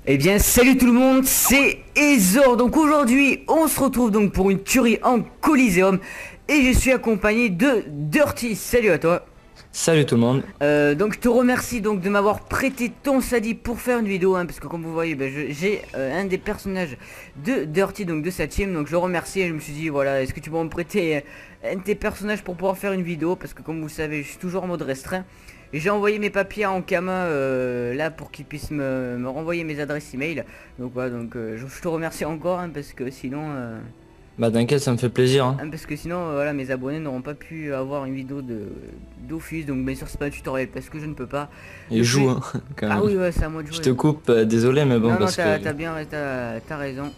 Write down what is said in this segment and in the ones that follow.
Eh bien salut tout le monde, c'est Ezor. Donc aujourd'hui on se retrouve donc pour une tuerie en Coliseum. Et je suis accompagné de Dirty. Salut à toi. Salut tout le monde. Donc je te remercie donc de m'avoir prêté ton Sadi pour faire une vidéo parce que comme vous voyez j'ai un des personnages de Dirty, donc de sa team. Donc je le remercie et je me suis dit voilà, est-ce que tu peux me prêter un de tes personnages pour pouvoir faire une vidéo, parce que comme vous savez je suis toujours en mode restreint. Et j'ai envoyé mes papiers à Ankama là pour qu'ils puissent me renvoyer mes adresses email. Donc voilà, donc je te remercie encore parce que sinon Bah t'inquiète, ça me fait plaisir hein. voilà, mes abonnés n'auront pas pu avoir une vidéo de d'office. Donc bien sûr c'est pas un tutoriel parce que je ne peux pas. Et joue hein, quand Ah même. oui ouais, c'est à moi de jouer. Je te coupe, désolé mais bon Non parce que... t'as bien t'as raison.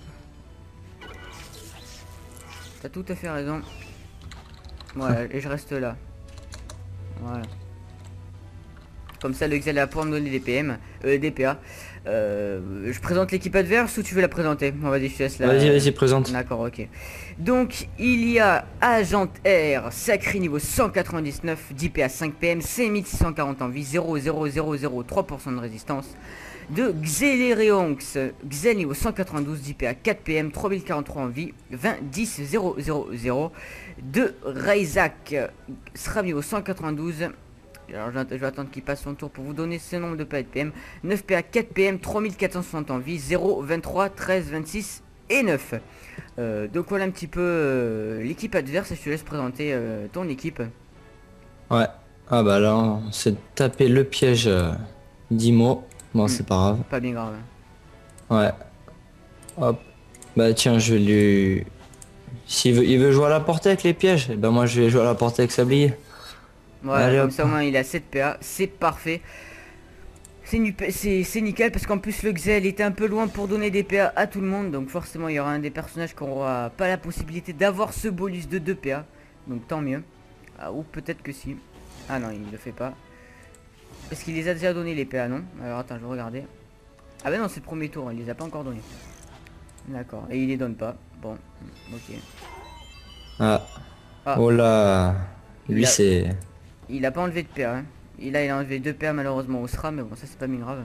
T'as tout à fait raison. Voilà, et je reste là. Voilà. Comme ça le Excel va pouvoir me donner des PM, des PA. Je présente l'équipe adverse ou tu veux la présenter? Bon, vas-y, je te laisse là. Vas-y, présente. D'accord, ok. Donc il y a Agent R, sacré niveau 199, 10 PA, 5 PM, 5640 en vie, 0,0003% de résistance. De Xelereonx, Xel niveau 192, 10 PA, 4 PM, 3043 en vie, 20, 10, 000. De Raizak, SRAM niveau 192. Alors je vais attendre qu'il passe son tour pour vous donner ce nombre de PA de PM. 9 PA, 4 PM, 3460 en vie, 0, 23, 13, 26 et 9. Donc voilà un petit peu l'équipe adverse. Et je te laisse présenter ton équipe. Ouais. Ah bah là on s'est tapé le piège d'Imo. Bon c'est pas grave. Pas bien grave. Ouais. Hop. Bah tiens je vais lui... Il veut jouer à la portée avec les pièges, et bah moi je vais jouer à la portée avec Sablier. Voilà, allez, comme hop. ça au moins il a 7 PA, c'est parfait. C'est nickel parce qu'en plus le Xel était un peu loin pour donner des PA à tout le monde. Donc forcément il y aura un des personnages qui aura pas la possibilité d'avoir ce bonus de 2 PA. Donc tant mieux. Ah, ou peut-être que si. Ah non, il le fait pas. Est-ce qu'il les a déjà donné les PA? Non. Alors attends, je vais regarder. Ah bah non, c'est le premier tour, il les a pas encore donnés. D'accord, et il les donne pas. Bon, ok. Ah. Ah. Oh là. Lui Il a- c'est... Il a pas enlevé de PA. Il a enlevé 2 PA malheureusement au SRA, mais bon, ça c'est pas bien grave.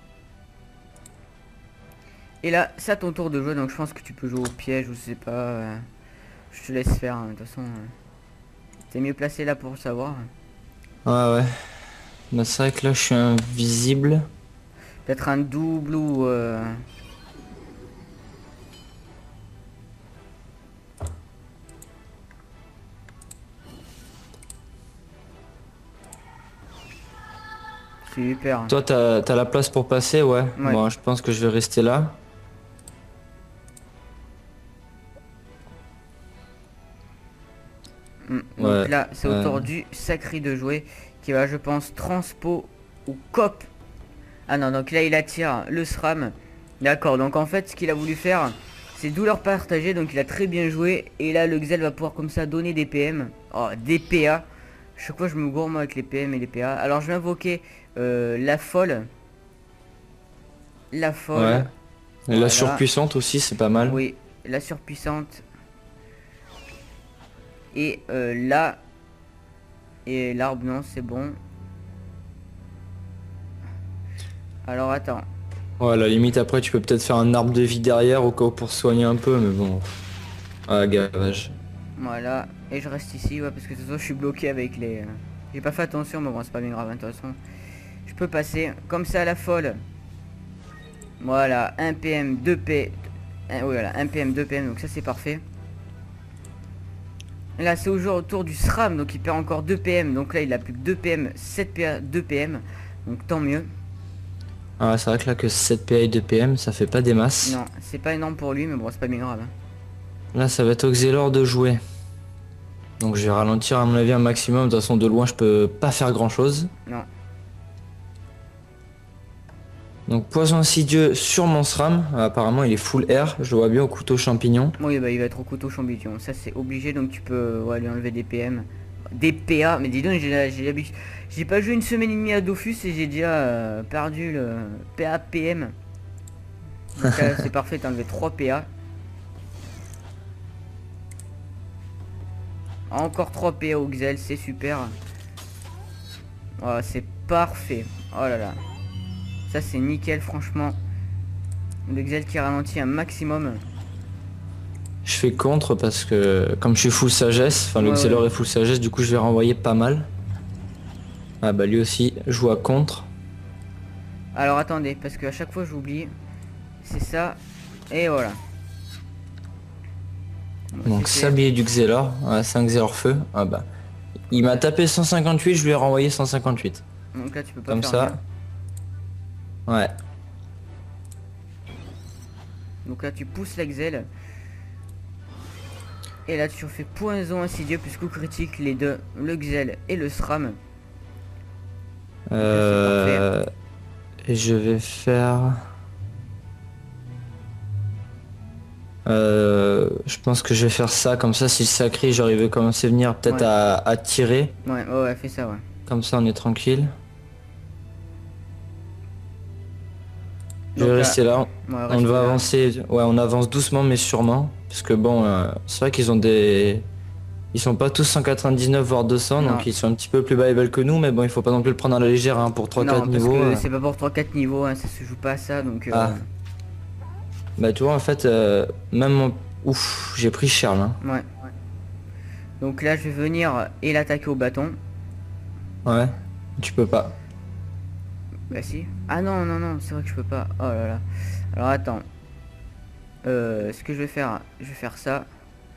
Et là, c'est à ton tour de jouer, donc je pense que tu peux jouer au piège ou je sais pas. Je te laisse faire, de toute façon. T'es mieux placé là pour le savoir. Ouais. Bah c'est vrai que là je suis invisible. Peut-être un double ou... Super. Toi t'as la place pour passer, ouais. Ouais. Bon je pense que je vais rester là. Donc Ouais, là, c'est au tour du sacré de jouer qui va, je pense, transpo ou cop. Ah non, donc là, il attire le SRAM. D'accord, donc en fait, ce qu'il a voulu faire, c'est douleur partagée. Donc il a très bien joué. Et là, le Xel va pouvoir comme ça donner des PM. Oh, des PA. Chaque fois, je me gourme avec les PM et les PA. Alors, je vais invoquer la folle. La folle. Ouais. Et Voilà. la surpuissante aussi, c'est pas mal. Oui, la surpuissante. Et là... Et l'arbre, non, c'est bon. Alors, attends. Ouais, à la limite, après, tu peux peut-être faire un arbre de vie derrière au cas où pour soigner un peu, mais bon. Ah, gavage. Voilà. Et je reste ici, ouais, parce que de toute façon, je suis bloqué avec les... J'ai pas fait attention, mais bon, c'est pas bien grave, de toute façon. Je peux passer comme ça à la folle. Voilà, 1 PM, 2 P... voilà, 1 PM, 2 PM, donc ça, c'est parfait. Là, c'est au tour du SRAM, donc il perd encore 2 PM. Donc là, il a plus que 2 PM, 7 PA, 2 PM. Donc tant mieux. Ah, c'est vrai que là, que 7 PA et 2 PM, ça fait pas des masses. Non, c'est pas énorme pour lui, mais bon, c'est pas bien grave. Là, ça va être au Xelor de jouer. Donc, je vais ralentir, à mon avis, un maximum. De toute façon, de loin, je peux pas faire grand-chose. Non. Donc, poison insidieux sur mon SRAM. Apparemment, il est full air. Je le vois bien au couteau champignon. Oui, bah il va être au couteau champignon. Ça, c'est obligé, donc tu peux lui enlever des PM. Des PA, mais dis donc, j'ai pas joué une semaine et demie à Dofus et j'ai déjà perdu le PA PM. Donc là, c'est parfait, t'as enlevé 3 PA. Encore 3 PA au Xel, c'est super. Oh, c'est parfait. Oh là là. Ça c'est nickel franchement. Le Xel qui ralentit un maximum. Je fais contre parce que comme je suis full sagesse, enfin le Ouais, Xelor ouais. est full sagesse, du coup je vais renvoyer pas mal. Ah bah lui aussi joue à contre. Alors attendez, parce que à chaque fois j'oublie. C'est ça. Et voilà. Bon, c'est Donc fait. sablier du Xelor, ouais, c'est un Xelor feu. Ah bah. Il m'a tapé 158, je lui ai renvoyé 158. Donc là tu peux pas Comme faire mieux. ça. Ouais. Donc là tu pousses l'Exel. Et là tu fais poison insidieux plus coup critique les deux. Le Xel et le SRAM. Donc là c'est parfait. Et je vais faire... je pense que je vais faire ça, comme ça si le sacré j'arrive à commencer à venir peut-être Ouais. à tirer. Ouais, ouais, ouais, fais ça, ouais. Comme ça on est tranquille. Je vais Donc là, rester là. ouais, On reste va là. avancer. Ouais, on avance doucement mais sûrement. Parce que bon, c'est vrai qu'ils ont des... Ils sont pas tous 199 voire 200, Non. donc ils sont un petit peu plus bas level que nous, mais bon, il faut pas non plus le prendre à la légère hein, pour 3-4 Non, parce niveaux. que c'est pas pour 3-4 niveaux, hein, ça se joue pas à ça, donc... Ah, bah tu vois, en fait, Ouf, j'ai pris cher là. Ouais. Donc là, je vais venir et l'attaquer au bâton. Ouais, tu peux pas. Bah si. Ah non, non, non, c'est vrai que je peux pas. Oh là là. Alors attends. Ce que je vais faire ça.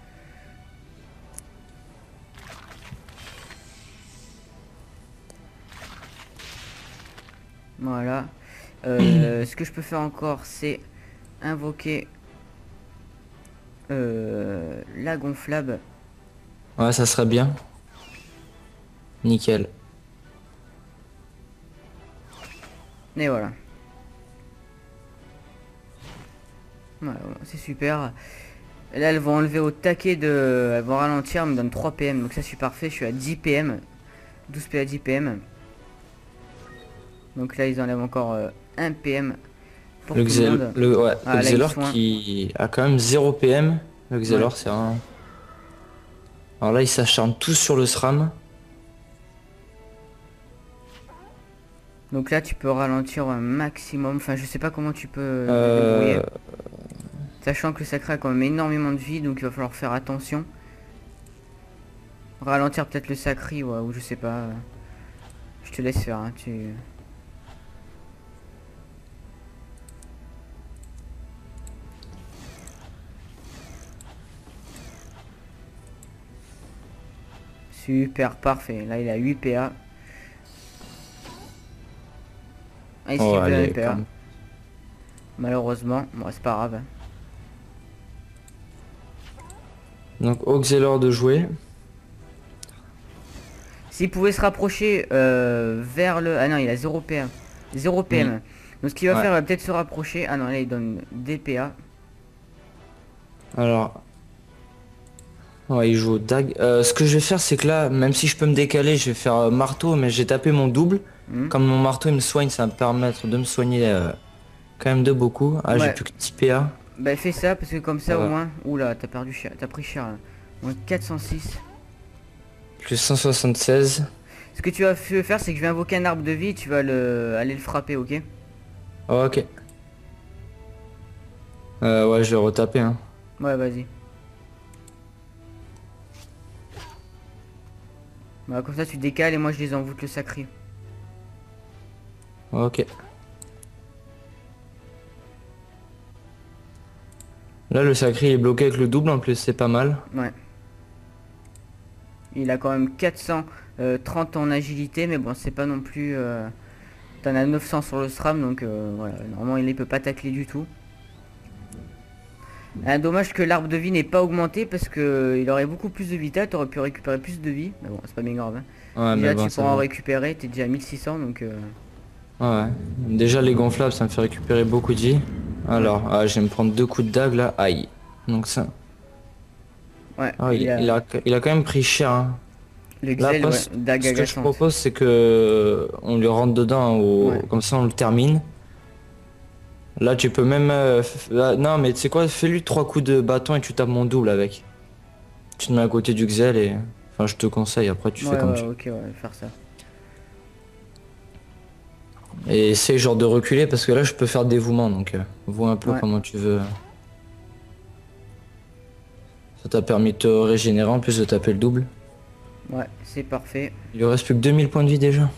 Voilà. Ce que je peux faire encore, c'est invoquer la gonflable. Ouais, ça serait bien. Nickel. Et voilà. Voilà, voilà, c'est super. Et là, elles vont enlever au taquet de... Elles vont ralentir, elles me donnent 3 PM. Donc ça, je suis parfait. Je suis à 10 PM. 12 PA, 10 PM. Donc là, ils enlèvent encore 1 PM pour Le tout le monde. Ouais, Ah, le là, ils Xelor soignent. qui a quand même 0 PM. Le Ouais. Xelor, c'est un... Alors là, ils s'acharnent tous sur le SRAM. Donc là, tu peux ralentir un maximum. Enfin, je sais pas comment tu peux te Euh... débrouiller. Sachant que le sacré a quand même énormément de vie. Donc il va falloir faire attention. Ralentir peut-être le sacré, ouais, ou je sais pas. Je te laisse faire, hein, tu... Super, parfait. Là, il a 8 PA. Ah, il Oh, esquive de la allez, PA. Malheureusement, bon, c'est pas grave. Donc, au Xelor de jouer. S'il pouvait se rapprocher vers le... Ah non, il a 0 PA. 0 PM. Donc ce qu'il va Ouais. faire, il va peut-être se rapprocher. Ah non, là, il donne des PA. Alors... Ouais, il joue au dag. Ce que je vais faire, c'est que là, même si je peux me décaler, je vais faire marteau, mais j'ai tapé mon double. Hmm. Comme mon marteau, il me soigne, ça va me permettre de me soigner quand même de beaucoup. Ah, j'ai Ouais. plus que 10 PA. Bah fais ça, parce que comme ça, au Ouais. moins... Oula, t'as perdu cher. T'as pris cher, là. Moins 406. Plus 176. Ce que tu vas faire, c'est que je vais invoquer un arbre de vie. Tu vas aller le frapper, ok? Ok. Ouais, je vais retaper, hein. Ouais, vas-y. Voilà, comme ça, tu décales et moi, je les envoûte le sacré. Ok. Là, le sacré est bloqué avec le double, en plus, c'est pas mal. Ouais. Il a quand même 430 en agilité, mais bon, c'est pas non plus... T'en as 900 sur le SRAM, donc voilà, normalement il peut pas tacler du tout. Dommage que l'arbre de vie n'ait pas augmenté, parce que il aurait beaucoup plus de vita, t'aurais pu récupérer plus de vie. Mais bon, c'est pas bien grave, hein. Ouais, Déjà mais bon, tu ça pourras en va. récupérer, t'es déjà à 1600, donc... Ouais. Déjà, les gonflables, ça me fait récupérer beaucoup de vie. Alors, ah, je vais me prendre 2 coups de dague, là. Aïe. Donc ça... Ouais, Ah, il a quand même pris cher, hein. le Là, Xel, après, ouais, dague ce que je agaçante. propose, c'est que on lui rentre dedans, Ouais. comme ça on le termine. Là, tu peux même... non, mais tu sais quoi, fais-lui 3 coups de bâton et tu tapes mon double avec. Tu te mets à côté du Xel et... Enfin, je te conseille, après tu fais Ouais, comme ouais, tu veux. ok, ouais, faire ça. Et essaye genre de reculer parce que là je peux faire dévouement donc vois un peu Ouais. comment tu veux. Ça t'a permis de te régénérer en plus de taper le double. Ouais, c'est parfait. Il lui reste plus que 2000 points de vie déjà.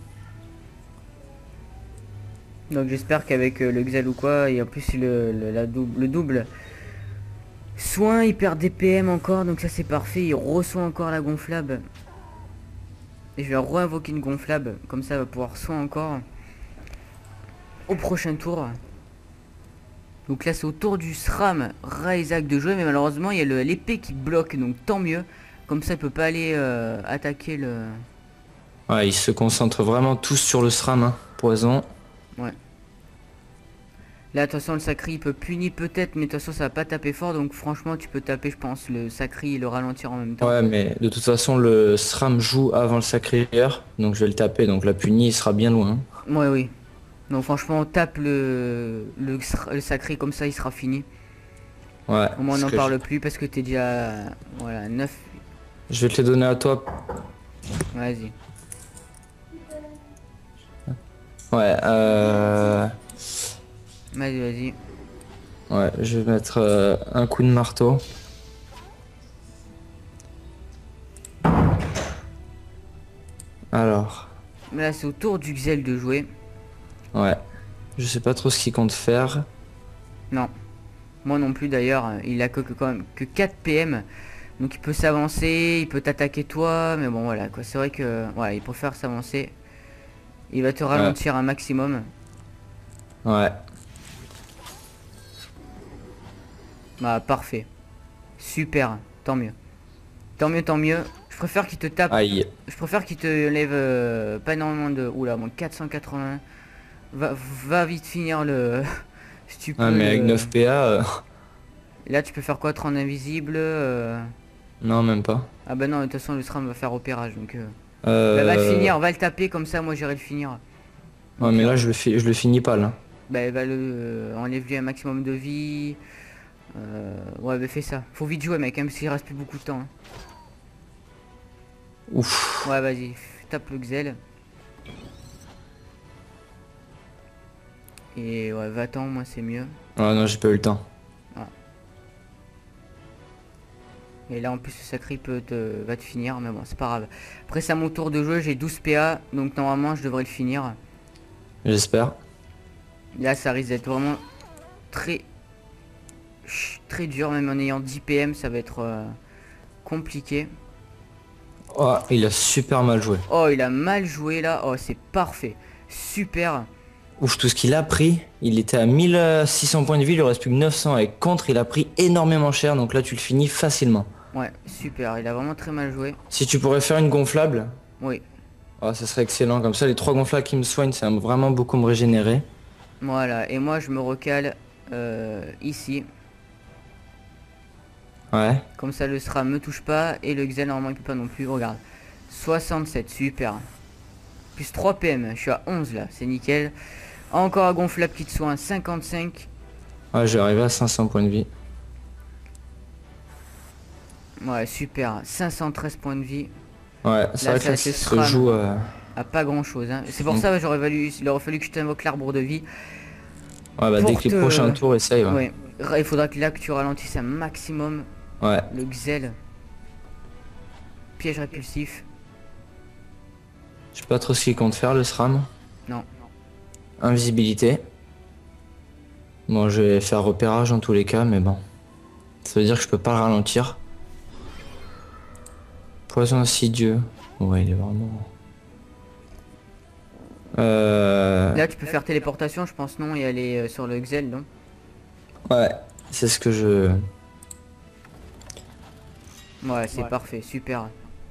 Donc j'espère qu'avec le Xel ou quoi, et en plus le double soin, il perd des PM encore, donc ça c'est parfait. Il reçoit encore la gonflable. Et je vais re-invoquer une gonflable, comme ça il va pouvoir soin encore. Au prochain tour. Donc là c'est au tour du SRAM Raizak de jouer, mais malheureusement il y a l'épée qui bloque, donc tant mieux. Comme ça il peut pas aller attaquer le... Ouais, ils se concentrent vraiment tous sur le SRAM, hein. Poison. Ouais. Là, de toute façon, le Sacri, il peut punir peut-être, mais de toute façon, ça va pas taper fort. Donc, franchement, tu peux taper, je pense, le Sacri et le ralentir en même temps. Ouais, mais de toute façon, le SRAM joue avant le Sacrifieur. Donc je vais le taper. Donc la punie, il sera bien loin. Ouais, oui. Donc, franchement, tape le Sacri, comme ça, il sera fini. Ouais. Au moins, on ce n'en que parle plus parce que t'es déjà... Voilà, 9. je vais te les donner à toi. Vas-y. Ouais, Vas-y, vas-y. ouais, je vais mettre un coup de marteau. Alors, Là, c'est au tour du Xel de jouer. ouais. Je sais pas trop ce qu'il compte faire. Non. Moi non plus, d'ailleurs. Il a quand même que 4 PM. Donc, il peut s'avancer, il peut t'attaquer toi. Mais bon, voilà, quoi. C'est vrai que... Voilà, il préfère s'avancer. Il va te Ouais, ralentir un maximum. ouais. Bah parfait. Super, tant mieux. Tant mieux, tant mieux. Je préfère qu'il te tape. Aïe. Je préfère qu'il te lève pas énormément de... Oula, bon 480. Va vite finir le... si tu Ah, peux mais avec le... 9 PA, Là tu peux faire quoi? 30 invisible non, même pas. Ah bah non, de toute façon le SRAM va faire opérage donc... Bah, va le Euh... finir, va le taper comme ça moi j'irai le finir. Ouais, Donc mais là, je le finis pas, là. bah va le... enlève lui un maximum de vie. Ouais bah fais ça. Faut vite jouer mec, hein, parce qu'il reste plus beaucoup de temps. Hein. Ouf. Ouais vas-y, tape le Xel. Et ouais, va-t'en, moi c'est mieux. Ah non, j'ai pas eu le temps. Et là en plus le sacré va te finir, mais bon c'est pas grave. Après c'est à mon tour de jeu, j'ai 12 PA, donc normalement je devrais le finir. J'espère. Là ça risque d'être vraiment très très dur, même en ayant 10 PM ça va être compliqué. Oh, il a super mal joué. Oh il a mal joué là, oh c'est parfait. Super. Ouf, tout ce qu'il a pris, il était à 1600 points de vie, il lui reste plus que 900 et contre, il a pris énormément cher, donc là tu le finis facilement. Ouais, super, il a vraiment très mal joué. Si tu pourrais faire une gonflable, Oui, oh, ça serait excellent, comme ça les 3 gonflables qui me soignent, ça va vraiment beaucoup me régénérer. voilà, et moi je me recale ici. Ouais. Comme ça le SRAM me touche pas et le Xel normalement il peut pas non plus, regarde. 67, super. Plus 3 PM, je suis à 11 là, c'est nickel. Encore un gonflable qui te soigne, 55. Ouais, j'ai arrivé à 500 points de vie. Ouais, super, 513 points de vie. Ouais, c'est Là, vrai que ça là, se ça se SRAM joue... à pas grand chose. Hein. C'est pour ça que il aurait fallu que je t'invoque l'arbre de vie. Ouais, bah dès Pour que les te... prochains tours, essaye, ouais. Ouais, il faudra que là que tu ralentisses un maximum Ouais. le Xel. Piège répulsif. Je sais pas trop ce qu'il compte faire, le SRAM. Non. Invisibilité. Bon, je vais faire repérage en tous les cas, mais bon. Ça veut dire que je peux pas le ralentir. Poison insidieux. Ouais, il est vraiment... Là tu peux faire téléportation je pense non et aller sur le Xel non. Ouais, c'est ce que je... Ouais c'est parfait, super.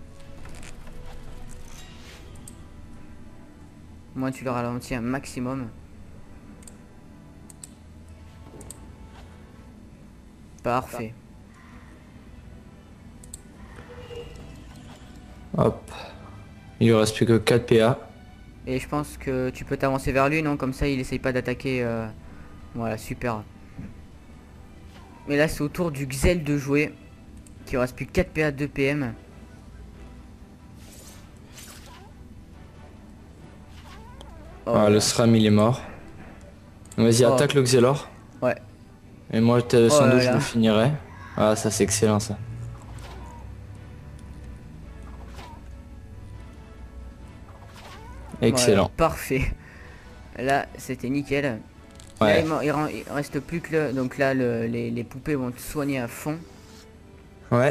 Moi tu le ralentis un maximum. Parfait. Hop. Il lui reste plus que 4 PA. Et je pense que tu peux t'avancer vers lui non, comme ça il essaye pas d'attaquer. Voilà super. Mais là c'est au tour du Xel de jouer. Qui reste plus que 4 PA 2 PM. Oh Ah, là. le SRAM il est mort. Vas-y, Oh. attaque le Xelor. Ouais. Et moi, Oh sans là doute, je là. le finirai. Ah, ça c'est excellent ça. Voilà, Excellent. parfait. Là, c'était nickel. Là, Ouais. il reste plus que le... Donc là, les poupées vont te soigner à fond. Ouais.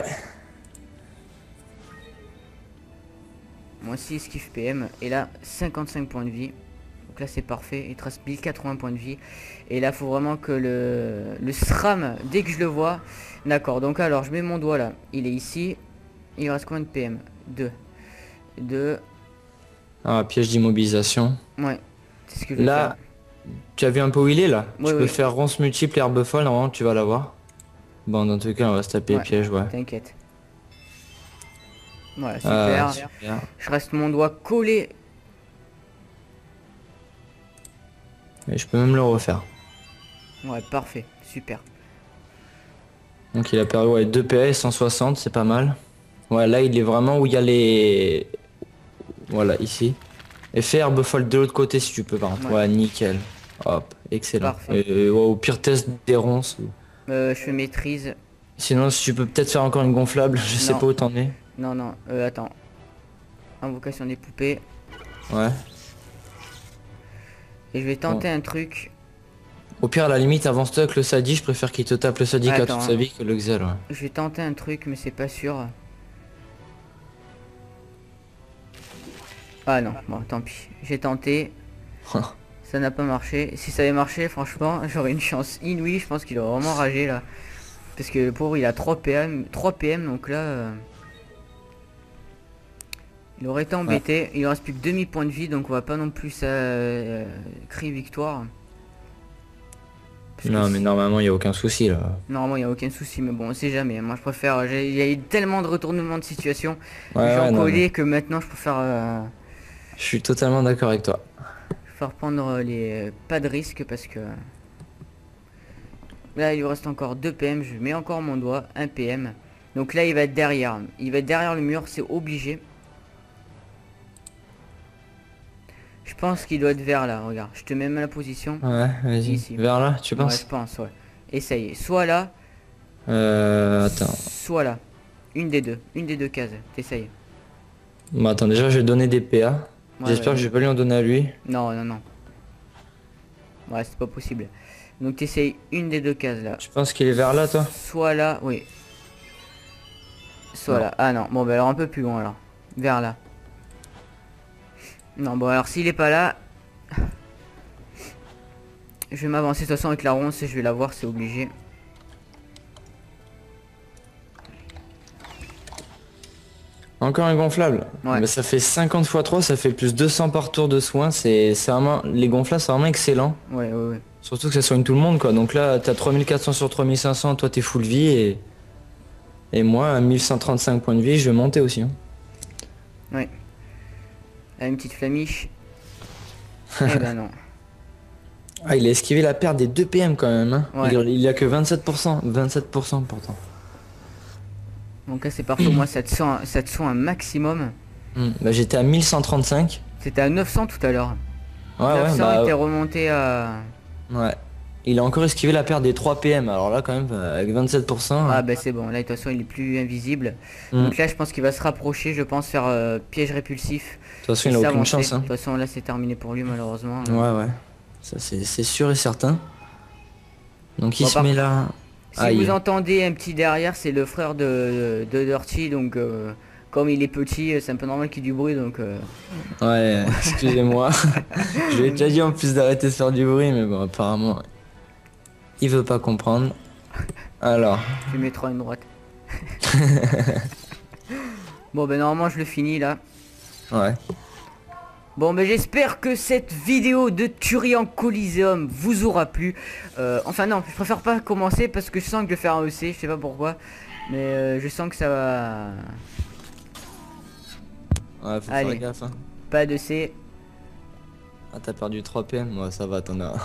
Moi aussi, esquive PM. Et là, 55 points de vie. Donc là, c'est parfait. Il te reste 1080 points de vie. Et là, faut vraiment que le SRAM, dès que je le vois... D'accord, donc alors, je mets mon doigt là. Il est ici. Il reste combien de PM? 2. 2. Ah, piège d'immobilisation. Ouais. C'est ce que je vais faire. Là, tu as vu un peu où il est là? Oui, Tu peux oui. faire ronce multiple herbe folle, normalement tu vas l'avoir. Bon, dans tous les cas, on va se taper Ouais. le piège, ouais. T'inquiète. Voilà, Ah, super. super. Je reste mon doigt collé. Et je peux même le refaire. Ouais, parfait. Super. Donc il a perdu ouais, 2 PS, 160, c'est pas mal. Ouais, là il est vraiment où il y a les... Voilà, ici. Et fais herbe folle de l'autre côté si tu peux, par contre. Ouais. Ouais, nickel. Hop, excellent. Parfait. Et, ouais, au pire test des ronces. Je fais maîtrise. Sinon, si tu peux peut-être faire encore une gonflable, je sais Non. pas où t'en es. Non, non. Attends. Invocation des poupées. Ouais. Et je vais tenter un truc. Au pire, à la limite, avance-toi avec le Sadi, je préfère qu'il te tape le Sadi qu'à Attends, toute sa vie que le Xel, ouais. Je vais tenter un truc, mais c'est pas sûr. Ah non, bon, tant pis. J'ai tenté. Ça n'a pas marché. Si ça avait marché, franchement, j'aurais une chance inouïe. Je pense qu'il aurait vraiment ragé là. Parce que le pauvre, il a 3 PM, 3 PM, donc là... il aurait été embêté. Il ne reste plus que demi-point de vie, donc on va pas non plus crier victoire. Parce Non, que mais normalement, il n'y a aucun souci, là. normalement, il n'y a aucun souci, mais bon, on sait jamais. Moi, je préfère... Il y a eu tellement de retournements de situation. Ouais, J'en ouais, non, collais mais que maintenant, je préfère... je suis totalement d'accord avec toi. faire prendre les pas de risque parce que là il lui reste encore 2 PM, je mets encore mon doigt, 1 PM. Donc là il va être derrière. Il va être derrière le mur, c'est obligé. Je pense qu'il doit être vers là, regarde. Je te mets même la position. Ouais, vas-y. Ici. Vers là, tu Ouais, penses? je pense, ouais. Essaye. Soit là, Attends. soit là. Une des deux cases. T'essayes. Bon, attends, déjà, je vais donner des PA. Ouais, J'espère que je vais pas lui en donner à lui. Non, non, non. Ouais, c'est pas possible. Donc t'essayes une des 2 cases là. Tu penses qu'il est vers là, toi? Soit là, oui. Soit Non. là. Ah non, bon bah alors un peu plus loin alors. Vers là. Non, bon alors s'il est pas là... Je vais m'avancer de toute façon avec la ronce et je vais la voir, c'est obligé. Encore un gonflable. Ouais. Mais ça fait 50 x 3, ça fait plus 200 par tour de soins. C'est vraiment... Les gonflables, c'est vraiment excellent. Ouais, ouais, ouais. Surtout que ça soigne tout le monde, quoi. Donc là, t'as 3400 sur 3500, toi t'es full vie et moi, à 1135 points de vie, je vais monter aussi. Hein. Ouais. Là, une petite flamiche. Eh ben non. Ah, il a esquivé la perte des 2 PM quand même. Hein. Ouais. Il a que 27%. 27% pourtant. Donc là c'est parfait, moi ça te sent un maximum. Bah, j'étais à 1135. C'était à 900 tout à l'heure. Ouais, 900 ouais, bah... était remonté à... Ouais. Il a encore esquivé la perte des 3 PM. Alors là, quand même, avec 27%. Ah bah c'est bon, là de toute façon il est plus invisible. De Donc là je pense qu'il va se rapprocher, je pense faire piège répulsif. toute façon, et il a aucune s'avancer. chance. Hein. De toute façon là c'est terminé pour lui malheureusement. Ouais, ouais. Ça, c'est sûr et certain. Donc il Bon, se met là... Si Aïe. vous entendez un petit derrière, c'est le frère de Dirty, donc comme il est petit, c'est un peu normal qu'il y ait du bruit, donc... Ouais, excusez-moi. Je lui ai déjà dit en plus d'arrêter de faire du bruit, mais bon, apparemment, il veut pas comprendre. Alors, Je lui mettrai une droite. Bon ben normalement je le finis là. ouais. Bon ben j'espère que cette vidéo de tuerie en Coliseum vous aura plu. Enfin non, je préfère pas commencer parce que je sens que je vais faire un EC, je sais pas pourquoi. Mais je sens que ça va... Ouais, faut Allez. faire gaffe. Hein. Pas de C. Ah, t'as perdu 3 PM? Ouais, ça va, t'en as...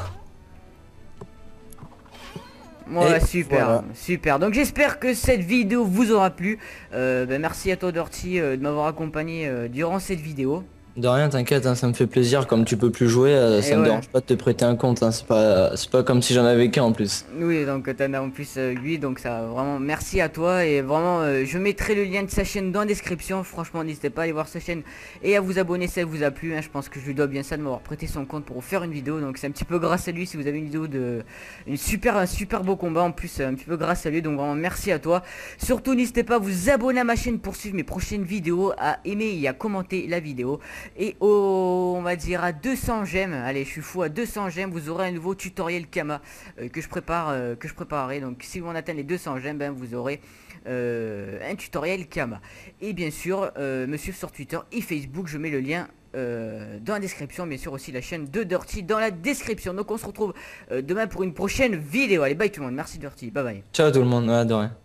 Ouais, Et super, voilà. super. Donc j'espère que cette vidéo vous aura plu. Ben, merci à toi Dirty de m'avoir accompagné durant cette vidéo. De rien, t'inquiète, hein, ça me fait plaisir. Comme tu peux plus jouer, Et ça me ouais. dérange pas de te prêter un compte. Hein, c'est pas comme si j'en avais qu'un en plus. Oui, donc t'en as en plus 8, donc ça vraiment merci à toi et vraiment je mettrai le lien de sa chaîne dans la description. Franchement, n'hésitez pas à aller voir sa chaîne et à vous abonner si elle vous a plu, hein. Je pense que je lui dois bien ça de m'avoir prêté son compte pour vous faire une vidéo, donc c'est un petit peu grâce à lui si vous avez une vidéo de un super beau combat en plus, un petit peu grâce à lui, donc vraiment merci à toi. Surtout n'hésitez pas à vous abonner à ma chaîne pour suivre mes prochaines vidéos, à aimer et à commenter la vidéo et on va dire à 200 j'aime, allez je suis fou, à 200 j'aime vous aurez un nouveau tutoriel Kama que je préparerai. Donc si on atteint les 200 j'aime, ben, vous aurez un tutoriel Kama. Et bien sûr, me suivre sur Twitter et Facebook, je mets le lien dans la description, bien sûr aussi la chaîne de Dirty dans la description. Donc on se retrouve demain pour une prochaine vidéo. Allez, bye tout le monde, merci Dirty, bye bye. Ciao tout le monde, ouais, de rien.